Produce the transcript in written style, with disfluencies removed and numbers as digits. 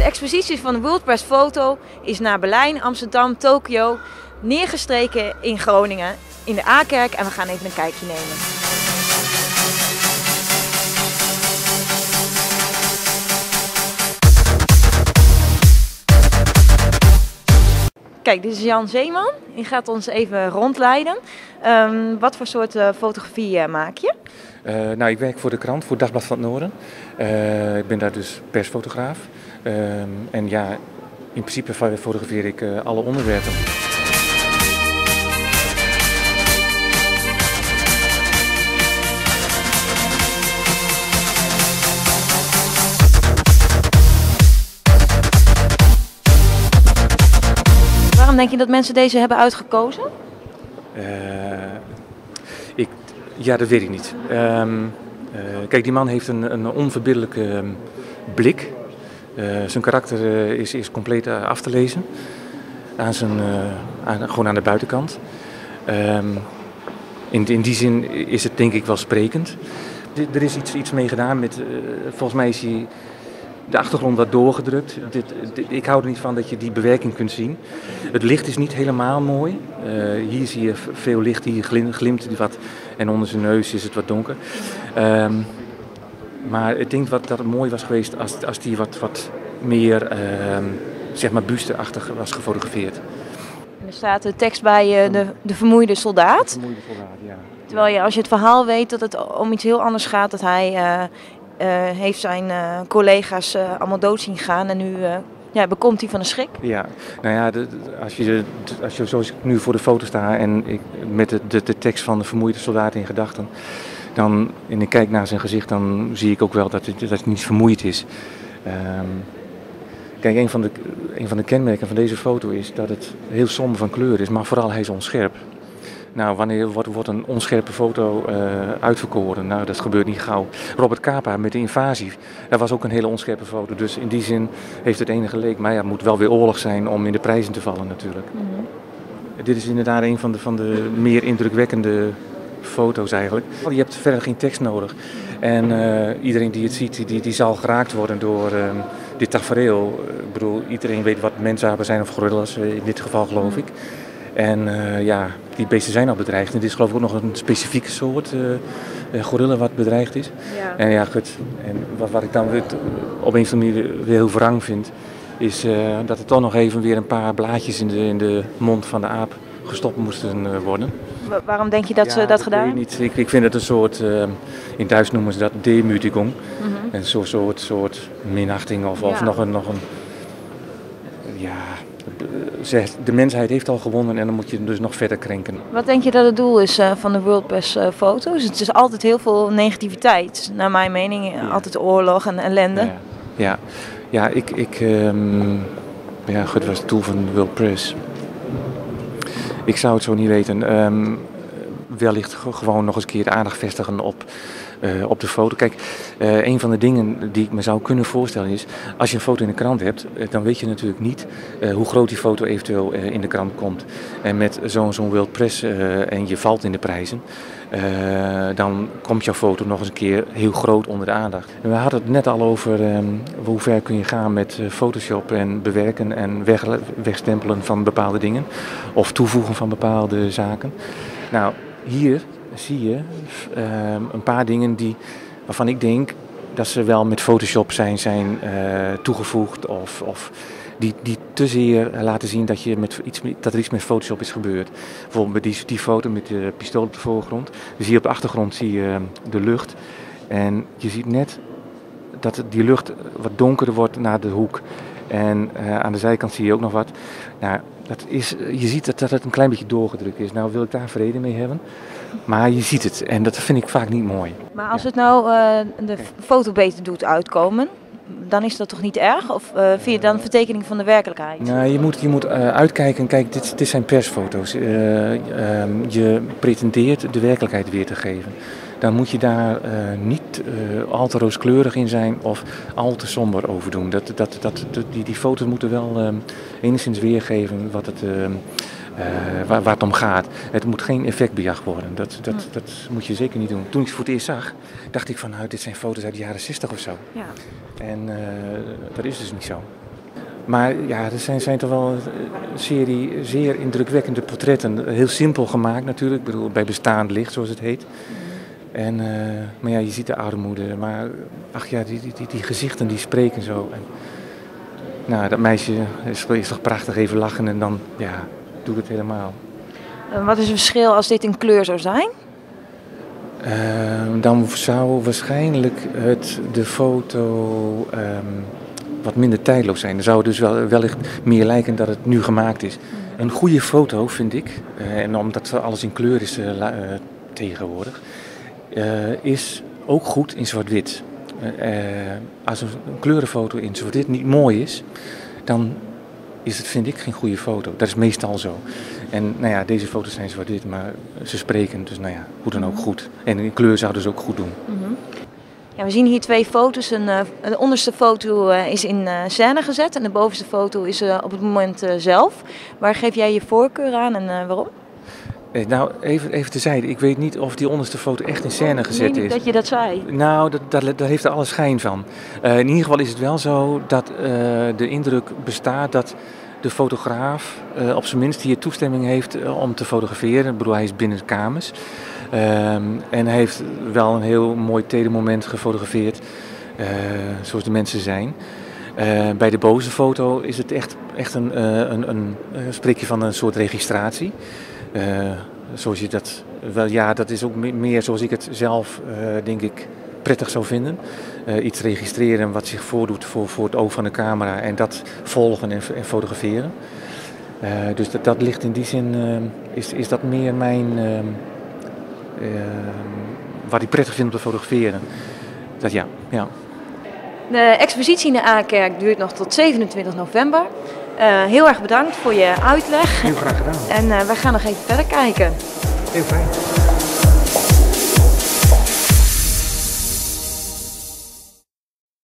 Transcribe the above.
expositie van de World Press Photo is naar Berlijn, Amsterdam, Tokio neergestreken in Groningen, in de A-kerk, en we gaan even een kijkje nemen. Kijk, dit is Jan Zeeman. Die gaat ons even rondleiden. Wat voor soort fotografie maak je? Nou, ik werk voor de krant, voor het Dagblad van het Noorden. Ik ben daar dus persfotograaf. En ja, in principe fotografeer ik alle onderwerpen. Waarom denk je dat mensen deze hebben uitgekozen? Ja, dat weet ik niet. Kijk, die man heeft een onverbiddelijke blik. Zijn karakter is compleet af te lezen. Gewoon aan de buitenkant. In die zin is het denk ik wel sprekend. Er is iets mee gedaan met, volgens mij is hij de achtergrond wat doorgedrukt. Ik hou er niet van dat je die bewerking kunt zien. Het licht is niet helemaal mooi. Hier zie je veel licht, hier glimt het wat en onder zijn neus is het wat donker. Maar ik denk dat het mooi was geweest als die wat meer zeg maar busteachtig was gefotografeerd. En er staat de tekst bij de vermoeide soldaat. De vermoeide soldaat, ja. Terwijl je, als je het verhaal weet dat het om iets heel anders gaat, dat hij heeft zijn collega's allemaal dood zien gaan en nu bekomt hij van de schrik. Ja, nou ja, als je zoals ik nu voor de foto sta en met de tekst van de vermoeide soldaat in gedachten, en ik kijk naar zijn gezicht, dan zie ik ook wel dat het niet vermoeid is. Kijk, een van de kenmerken van deze foto is dat het heel somber van kleur is, maar vooral hij is onscherp. Nou, wanneer wordt een onscherpe foto uitverkoren? Nou, dat gebeurt niet gauw. Robert Capa met de invasie, dat was ook een hele onscherpe foto. Dus in die zin heeft het enige leek. Maar ja, het moet wel weer oorlog zijn om in de prijzen te vallen natuurlijk. Mm-hmm. Dit is inderdaad een van de meer indrukwekkende foto's eigenlijk. Je hebt verder geen tekst nodig. En iedereen die het ziet, die zal geraakt worden door dit tafereel. Ik bedoel, iedereen weet wat mensapen zijn of gorillas, in dit geval geloof ik. En die beesten zijn al bedreigd. En dit is geloof ik ook nog een specifieke soort gorilla wat bedreigd is. Ja. En ja, goed. En wat ik dan op een of andere manier weer heel wrang vind, is dat er toch nog even weer een paar blaadjes in de mond van de aap gestopt moesten worden. Waarom denk je dat ze dat gedaan hebben? Ik vind het een soort, in Duits noemen ze dat demütigung. Mm-hmm. Een soort minachting of nog een de mensheid heeft al gewonnen en dan moet je hem dus nog verder krenken. Wat denk je dat het doel is van de World Press foto's? Het is altijd heel veel negativiteit, naar mijn mening. Ja. Altijd oorlog en ellende. Goed, wat is het doel van de World Press? Ik zou het zo niet weten. Wellicht gewoon nog eens een keer de aandacht vestigen op de foto. Kijk, een van de dingen die ik me zou kunnen voorstellen is, als je een foto in de krant hebt, dan weet je natuurlijk niet hoe groot die foto eventueel in de krant komt. En met zo'n World Press en je valt in de prijzen, dan komt jouw foto nog eens een keer heel groot onder de aandacht. En we hadden het net al over hoe ver kun je gaan met Photoshop en bewerken en wegstempelen van bepaalde dingen of toevoegen van bepaalde zaken. Nou, hier zie je een paar dingen waarvan ik denk dat ze wel met Photoshop zijn toegevoegd of die te zeer laten zien dat er iets met Photoshop is gebeurd. Bijvoorbeeld die foto met de pistool op de voorgrond. Dus hier op de achtergrond zie je de lucht en je ziet net dat die lucht wat donkerder wordt naar de hoek. En aan de zijkant zie je ook nog wat. Nou, je ziet dat het een klein beetje doorgedrukt is. Nou wil ik daar vrede mee hebben. Maar je ziet het en dat vind ik vaak niet mooi. Maar als het nou de foto beter doet uitkomen, dan is dat toch niet erg? Of vind je dan vertekening van de werkelijkheid? Nou, je moet uitkijken. Kijk, dit zijn persfoto's. Je pretendeert de werkelijkheid weer te geven. Dan moet je daar niet al te rooskleurig in zijn of al te somber over doen. Die foto's moeten wel enigszins weergeven waar het om gaat. Het moet geen effectbejag worden. Dat moet je zeker niet doen. Toen ik het voor het eerst zag, dacht ik van, nou, dit zijn foto's uit de jaren 60 of zo. Ja. En dat is dus niet zo. Maar ja, er zijn toch wel een serie zeer indrukwekkende portretten. Heel simpel gemaakt natuurlijk, ik bedoel, bij bestaand licht zoals het heet. En, maar ja, je ziet de armoede, maar ach ja, die gezichten die spreken zo. En, nou, dat meisje is toch prachtig, even lachen en dan ja, doe het helemaal. Wat is het verschil als dit in kleur zou zijn? Dan zou waarschijnlijk de foto wat minder tijdloos zijn. Dan zou het dus wellicht meer lijken dat het nu gemaakt is. Een goede foto vind ik, en omdat alles in kleur is tegenwoordig, is ook goed in zwart-wit. Als een kleurenfoto in zwart-wit niet mooi is, dan is het, vind ik, geen goede foto. Dat is meestal zo. En nou ja, deze foto's zijn zwart-wit, maar ze spreken, dus nou ja, hoe dan ook goed. En in kleur zouden ze ook goed doen. Ja, we zien hier 2 foto's. De onderste foto is in scène gezet en de bovenste foto is op het moment zelf. Waar geef jij je voorkeur aan en waarom? Nou, even terzijde. Ik weet niet of die onderste foto echt in scène gezet is. Ik weet niet dat je dat zei. Nou, dat heeft er alle schijn van. In ieder geval is het wel zo dat de indruk bestaat dat de fotograaf op zijn minst hier toestemming heeft om te fotograferen. Ik bedoel, hij is binnen de kamers. En hij heeft wel een heel mooi telemoment gefotografeerd, zoals de mensen zijn. Bij de bovenste foto is het echt een spreek je van een soort registratie. Zoals je dat wel, ja, dat is ook meer zoals ik het zelf, denk ik, prettig zou vinden. Iets registreren wat zich voordoet voor het oog van de camera en dat volgen en fotograferen. Dus dat ligt in die zin, is dat meer mijn, wat ik prettig vind om te fotograferen. Dat ja. De expositie in de A-kerk duurt nog tot 27 november. Heel erg bedankt voor je uitleg. Heel graag gedaan. En wij gaan nog even verder kijken. Heel fijn.